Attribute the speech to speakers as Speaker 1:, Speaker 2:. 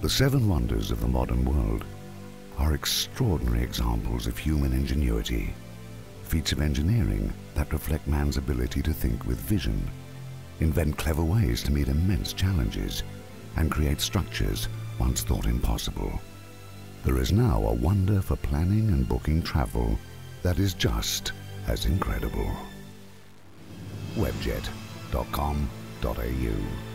Speaker 1: The 7 wonders of the modern world are extraordinary examples of human ingenuity, feats of engineering that reflect man's ability to think with vision, invent clever ways to meet immense challenges, and create structures once thought impossible. There is now a wonder for planning and booking travel that is just as incredible. Webjet.com.au